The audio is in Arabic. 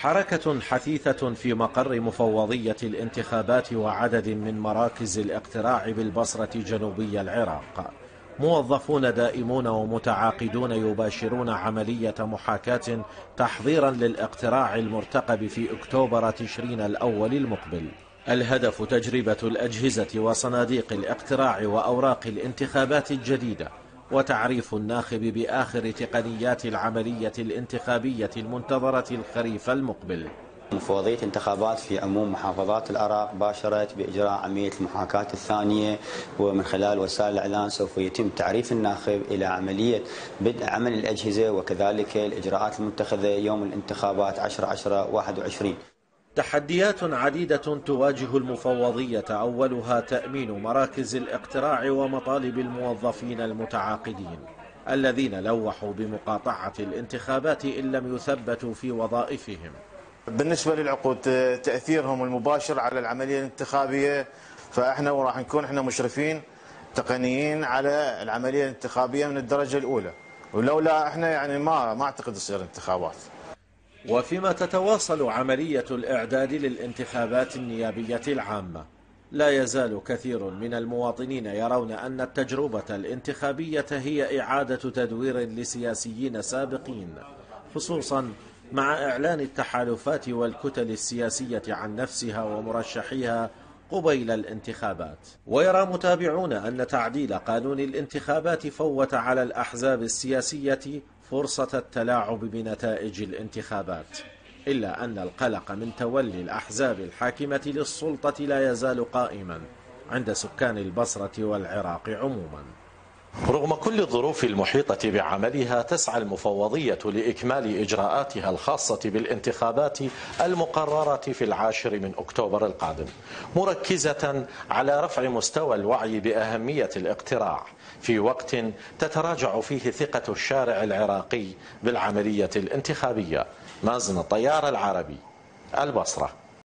حركة حثيثة في مقر مفوضية الانتخابات وعدد من مراكز الاقتراع بالبصرة جنوبي العراق. موظفون دائمون ومتعاقدون يباشرون عملية محاكاة تحضيرا للاقتراع المرتقب في أكتوبر تشرين الأول المقبل. الهدف تجربة الأجهزة وصناديق الاقتراع وأوراق الانتخابات الجديدة، وتعريف الناخب بآخر تقنيات العملية الانتخابية المنتظرة الخريف المقبل. مفوضية انتخابات في عموم محافظات العراق باشرت بإجراء عملية المحاكاة الثانية، ومن خلال وسائل الإعلان سوف يتم تعريف الناخب إلى عملية بدء عمل الأجهزة وكذلك الإجراءات المتخذة يوم الانتخابات 10/10/21. تحديات عديدة تواجه المفوضية، أولها تأمين مراكز الاقتراع ومطالب الموظفين المتعاقدين الذين لوحوا بمقاطعة الانتخابات إن لم يثبتوا في وظائفهم. بالنسبة للعقود تأثيرهم المباشر على العملية الانتخابية، فإحنا وراح نكون إحنا مشرفين تقنيين على العملية الانتخابية من الدرجة الأولى، ولولا إحنا يعني ما أعتقد تصير انتخابات. وفيما تتواصل عملية الإعداد للانتخابات النيابية العامة، لا يزال كثير من المواطنين يرون أن التجربة الانتخابية هي إعادة تدوير لسياسيين سابقين، خصوصا مع إعلان التحالفات والكتل السياسية عن نفسها ومرشحيها قبيل الانتخابات. ويرى متابعون أن تعديل قانون الانتخابات فوت على الأحزاب السياسية فرصة التلاعب بنتائج الانتخابات، إلا أن القلق من تولي الأحزاب الحاكمة للسلطة لا يزال قائما عند سكان البصرة والعراق عموما. رغم كل الظروف المحيطة بعملها، تسعى المفوضية لإكمال إجراءاتها الخاصة بالانتخابات المقررة في 10 من أكتوبر القادم، مركزة على رفع مستوى الوعي بأهمية الاقتراع في وقت تتراجع فيه ثقة الشارع العراقي بالعملية الانتخابية. مازن الطيار، العربي، البصرة.